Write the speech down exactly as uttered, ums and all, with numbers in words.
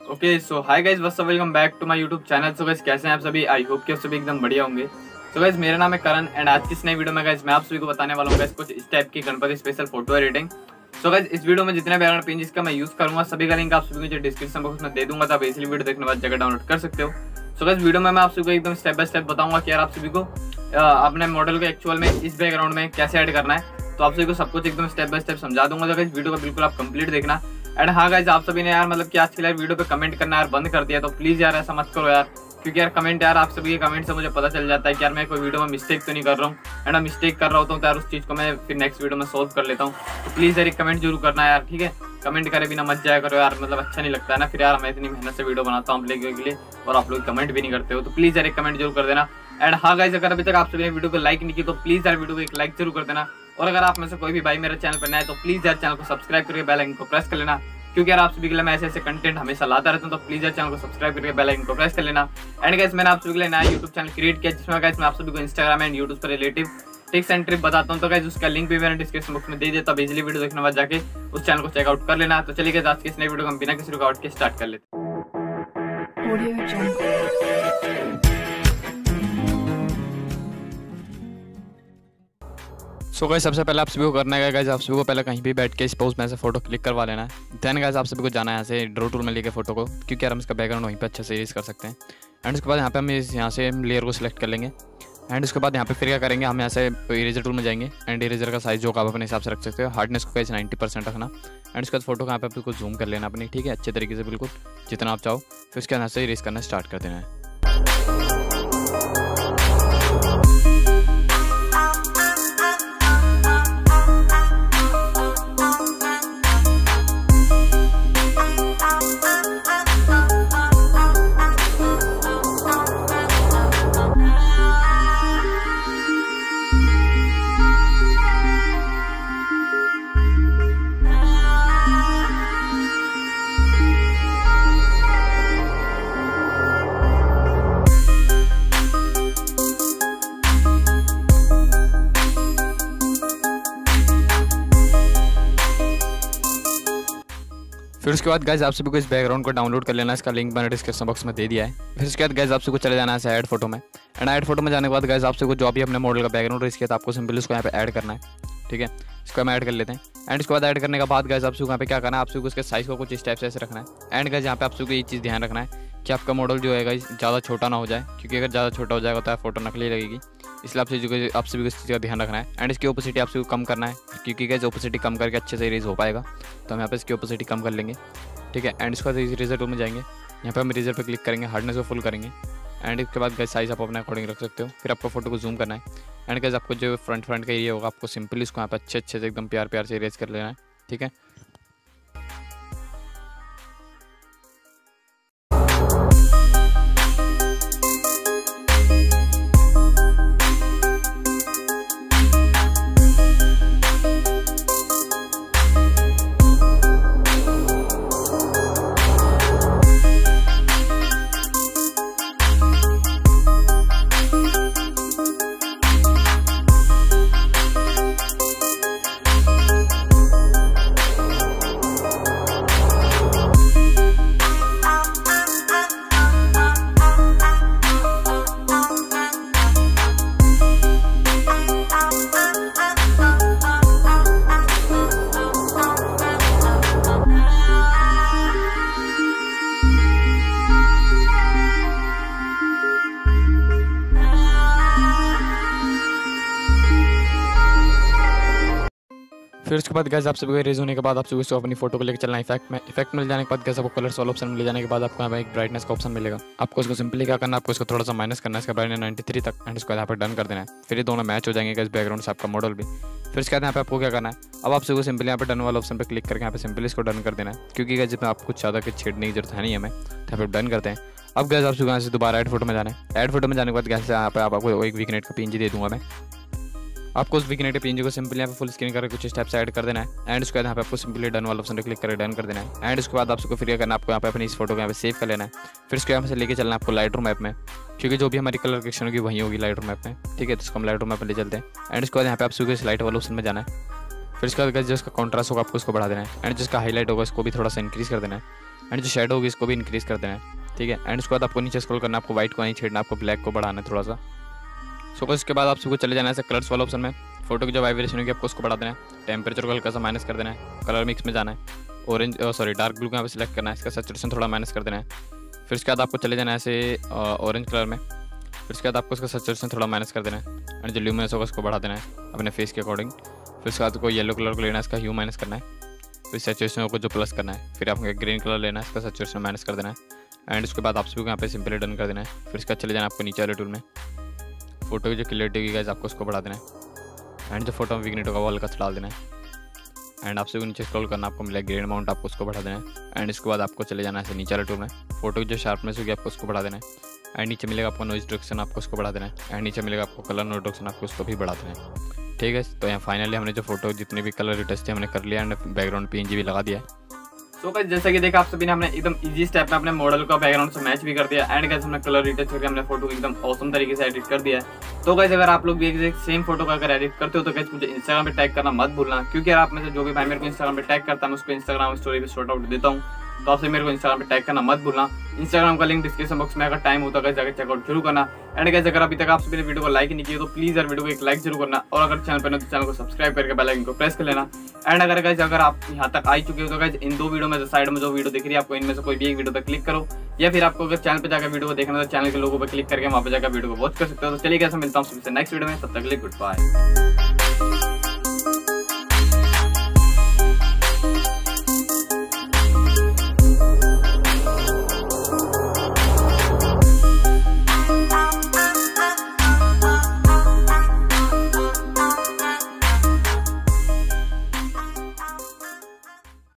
Okay so hi guys, what's up, welcome back to my YouTube channel. So guys कैसे हैं आप सभी? I hope कि आप सभी एकदम बढ़िया होंगे। सो गाइस मेरा नाम है करण एंड आज की इस नई वीडियो में गाइस मैं आप सभी को बताने वाला हूं गाइस कुछ इस टाइप की Ganpati special photo editing. So guys इस वीडियो में जितने बैकग्राउंड पेन जिसका मैं यूज करूंगा सभी का लिंक आप सभी को डिस्क्रिप्शन बॉक्स में दे दूंगा, तो आप इसीलिए वीडियो देखने बाद जगह डाउनलोड कर सकते हो। सो गाइस वीडियो में मैं आप सभी को एकदम स्टेप बाय स्टेप बताऊंगा कि यार आप सभी को अपने मॉडल को एक्चुअल में इस बैकग्राउंड में कैसे ऐड करना है। तो आप सभी को सब कुछ एकदम स्टेप बाय स्टेप समझा दूंगा, तो गाइस वीडियो को बिल्कुल आप कंप्लीट देखना। एंड हाँ गाइस आप सभी ने यार मतलब कि आज के लिए वीडियो पे कमेंट करना यार बंद कर दिया, तो प्लीज यार ऐसा मत करो यार, क्योंकि यार कमेंट यार आप सभी के कमेंट से मुझे पता चल जाता है कि यार मैं कोई वीडियो में मिस्टेक तो नहीं कर रहा हूँ। एंड मिस्टेक कर रहा होता हूँ तो यार उस चीज़ को मैं फिर नेक्स्ट वीडियो में सोल्व कर लेता हूँ। तो प्लीज़ यार एक कमेंट जरूर करना यार, ठीक है? कमेंट करे बिना मत जाया करो यार, मतलब अच्छा नहीं लगता है ना फिर यार। मैं इतनी मेहनत से वीडियो बनाता हूँ आप लोगों के लिए और आप लोग कमेंट भी नहीं करते हो, तो प्लीज़ यार एक कमेंट जरूर कर देना। एंड हाँ गाइस अगर अभी तक आप सभी ने वीडियो को लाइक नहीं की तो प्लीज़ यार वीडियो को एक लाइक जरूर कर देना। और अगर आप में से कोई भी भाई मेरे चैनल पर नया है तो प्लीज़ यार चैनल को सब्सक्राइब करके बेल आइकन को प्रेस कर लेना, क्योंकि यार आप सभी के लिए मैं ऐसे ऐसे कंटेंट हमेशा लाता रहता हूँ। तो प्लीज यार चैनल को सब्सक्राइब करके बेल आइकन को प्रेस कर लेना। एंड गाइस मैंने आप सभी के लिए नया यूट्यूब चैनल क्रिएट किया जिसमें गाइस मैं आप सभी को इंस्टाग्राम एंड यूट्यूब पर रिलेटिव टिप्स एंड ट्रिप बताता हूँ। तो गाइस उसका लिंक भी मैंने डिस्क्रिप्शन बॉक्स में दे दिया, तब इजीली वीडियो देखने बाद जाके उस चैनल को चेकआउट कर लेना। तो चलिए आज के इस नई वीडियो को हम बिना किसी रुकावट के स्टार्ट कर लेते हैं। सो so गाइस सबसे पहले आप सभी को करना है गाइस आप सभी को पहले कहीं भी बैठ के स्पोज में से फोटो क्लिक करवा लेना है। देन गाइस आप सभी को जाना है यहाँ से ड्रॉ टूल में लेके फोटो को, क्योंकि यार हम इसका बैकग्राउंड वहीं पे अच्छे से इरेज कर सकते हैं। एंड उसके बाद यहाँ पे हम इस यहाँ से लेयर को सिलेक्ट कर लेंगे। एंड उसके बाद यहाँ पे फिर क्या करेंगे, हम यहाँ से इरेजर टूल में जाएंगे एंड इरेजर का साइज जो आप अपने हिसाब से रख सकते हो। हार्डनेस को गाइस नाइन्टी परसेंट रखना। एंड उसके बाद फोटो को यहाँ पे आपको जूम कर लेना अपनी, ठीक है, अच्छे तरीके से बिल्कुल जितना आप चाहो। फिर उसके यहाँ से इरेज करना स्टार्ट कर देना है। फिर उसके बाद गाइस आप सभी को इस बैकग्राउंड को डाउनलोड कर लेना है, इसका लिंक मैंने डिस्क्रिप्शन बॉक्स में दे दिया है। फिर उसके बाद गाइस आप सभी को चले जाना है ऐड फोटो में। एंड ऐड फोटो में जाने के बाद गाइस आप सभी को जो भी अपने मॉडल का बैकग्राउंड रेस किया था आपको सिंपली उसको यहाँ पे ऐड करना है, ठीक है? इसको हम ऐड कर लेते हैं। एंड इसके बाद ऐड करने के बाद गाइस आप सभी को यहाँ पे क्या करना है, आप सभी को उसके साइज को कुछ इस टाइप से ऐसे रखना है। एंड गाइस यहाँ पे आप सभी को ये चीज़ ध्यान रखना है कि आपका मॉडल जो है गाइस ज़्यादा छोटा ना हो जाए, क्योंकि अगर ज़्यादा छोटा हो जाएगा तो फोटो नकली लगेगी, इसलिए आप सभी को आप सभी को इस चीज़ का ध्यान रखना है। एंड इसकी ओपेसिटी आप सभी को कम करना है, क्योंकि गाइस ओपेसिटी कम करके अच्छे से इरेज हो पाएगा। तो हम यहाँ पे इसकी ओपेसिटी कम कर लेंगे, ठीक है? एंड इसके बाद इरेजर टूल में जाएंगे, यहाँ पे हम इरेजर पे क्लिक करेंगे, हार्डनेस को फुल करेंगे। एंड इसके बाद गाइस साइज आप अपने अकॉर्डिंग रख सकते हो। फिर आपको फोटो को जूम करना है। एंड गाइस आपको जो फ्रंट फ्रंट का एरिया होगा आपको सिंपली इसको यहाँ पे अच्छे अच्छे से एकदम प्यार प्यार से इरेज कर लेना है, ठीक है? फिर उसके बाद गाइस आप सभी को इरेज होने के बाद आप सभी को अपनी फोटो को लेकर चलना है इफेक्ट में। इफेक्ट में ले जाने के बाद गाइस आपको कलर्स वाला ऑप्शन में ले जाने के बाद आपको यहाँ पे एक ब्राइटनेस का ऑप्शन मिलेगा। आपको इसको सिंपली क्या करना है, आपको इसको थोड़ा सा माइनस करना है, इसका ब्राइटनेस नाइन्टी थ्री तक। एंड इसको यहाँ पर डन कर देना है। फिर ये दोनों मैच हो जाएंगे गाइस बैकग्राउंड से आपका मॉडल भी। फिर इसके बाद यहाँ पे आपको क्या करना है, अब आप सभी को सिंपली यहाँ पे डन वाला ऑप्शन पर क्लिक करके यहाँ पे सिंपली इसको डन कर देना है, क्योंकि गाइस जिसमें आपको कुछ ज़्यादा कुछ छेड़ने की जरूरत है नहीं हमें। तो यहाँ पे डन करते हैं। अब गाइस आप सभी यहाँ से दोबारा ऐड फोटो में जाना है। ऐड फोटो में जाने के बाद गाइस यहाँ पे आपको एक वीकनेट का पीएनजी दे दूंगा मैं। आपको उस वीकनेट के पीएनजी को सिंपली यहाँ पे फुल स्क्रीन करके कुछ स्टेप से ऐड कर देना है। एंड उसके बाद यहाँ पे आपको सिंपली डन वाला ऑप्शन पे क्लिक करके डन कर देना है। एंड उसके बाद आपको फिर करना आपको यहाँ पे अपनी इस फोटो को यहाँ पे सेव कर लेना है। फिर इसको यहाँ से लेके चलना है आपको लाइट रूम ऐप में, क्योंकि जो भी हमारी कलर करेक्शन होगी वही होगी लाइट रूम ऐप में, ठीक है? तो इसको हम लाइट रूम ऐप में ले चलते हैं। एंड उसके बाद यहाँ पे आप सभी लाइट वाला ऑप्शन में जाना है। फिर इसके बाद जिसका कॉन्ट्रास्ट होगा आपको उसको बढ़ा देना है। एंड जिसका हाईलाइट होगा उसको भी थोड़ा सा इंक्रीज कर देना है। एंड जो शेडो होगी इसको भी इंक्रीज कर देना है, ठीक है। एंड उसके बाद आपको नीचे स्क्रॉल करना है, आपको व्हाइट को नहीं छेड़ना, आपको ब्लैक को बढ़ाना है थोड़ा सा। सो बस उसके बाद आप सबको चले जाना है कलर्स वाला ऑप्शन में, फोटो की जो वाइब्रेशन होगी आपको उसको बढ़ा देना है, टेम्परेचर को हल्का सा माइनस कर देना है, कलर मिक्स में जाना है, ऑरेंज सॉरी डार्क ब्लू को यहाँ पे सिलेक्ट करना है, इसका सैचुरेशन थोड़ा माइनस कर देना है। फिर उसके बाद आपको चले जाना है ऐसे ऑरेंज कलर में, फिर उसके बाद आपको उसका सैचुरेशन थोड़ा माइनस कर देना है एंड जो ल्यूमिनस होगा उसको बढ़ा देना है अपने फेस के अकॉर्डिंग। फिर उसके बाद आपको येलो कलर को लेना है, इसका ह्यू माइनस करना है, फिर सैचुरेशन को जो प्लस करना है, फिर आपको ग्रीन कलर लेना है, इसका सैचुरेशन माइनस कर देना है एंड उसके बाद आप सभी को यहाँ पे सिंपली डन कर देना है। फिर उसके बाद चले जाना आपको नीचे वाले टूल में, फोटो की जो क्लियरिटी होगी गाइस आपको उसको बढ़ा देना है एंड जो फोटो में विग्नेट होगा वो हल्का सा डाल देना है एंड आपसे नीचे स्क्रॉल करना, आपको मिलेगा ग्रेड अमाउंट, आपको उसको बढ़ा देना है एंड इसके बाद आपको चले जाना है नीचे वाले टूल में, फोटो की जो शार्पनेस होगी आपको उसको बढ़ा देना है एंड नीचे मिलेगा आपको नॉइज रिडक्शन, आपको उसको बढ़ा देना है एंड नीचे मिलेगा आपको कलर नॉइज रिडक्शन, आपको उसको भी बढ़ा देना है, ठीक है। तो यहाँ फाइनली हमने जो फोटो जितने भी कलर रिटच थे हमने कर लिया एंड बैकग्राउंड पीएनजी भी लगा दिया है। सो गाइस जैसा कि देखा आप सभी ने, हमने एकदम इजी स्टेप में अपने मॉडल का बैकग्राउंड से मैच भी कर दिया एंड गाइस हमने कलर रिटच करके हमने फोटो एकदम ऑसम तरीके से एडिट कर दिया है। तो गाइस अगर आप लोग भी एक सेम फोटो का अगर एडिट करते हो तो गाइस मुझे इंस्टाग्राम पे टैग करना मत भूलना, क्योंकि आप में से जो भी भाई मेरे को इंस्टाग्राम पे टैग करता है मैं उसको इंस्टाग्राम स्टोरी पे शॉर्ट आउट देता हूँ, तो आपसे मेरे को इंस्टाग्राम पे टैग करना मत भूलना। इंस्टाग्राम का लिंक डिस्क्रिप्शन बॉक्स में अगर टाइम होता है जाकर चेकआउट जरूर करना एंड गाइस अगर अभी तक आप सभी ने वीडियो को लाइक नहीं किया तो प्लीज यार वीडियो को एक लाइक जरूर करना और अगर चैनल पर नहीं तो चैनल को सब्सक्राइब करके बेल आइकन को प्रेस कर लेना। एंड अगर गाइस अगर आप यहाँ तक आ चुके हो तो गाइस इन दो वीडियो में साइड में जो वीडियो दिख रही है आपको इनमें से कोई भी एक वीडियो पर क्लिक करो, या फिर आपको अगर चैनल पे जाकर वीडियो को देखना तो चैनल के लोगों पर क्लिक करके वहाँ पे जाकर वीडियो को वॉच कर सकते हो। तो चलिए गाइस मिलता हूँ सबसे नेक्स्ट वीडियो में, तब तक के लिए गुड बाय।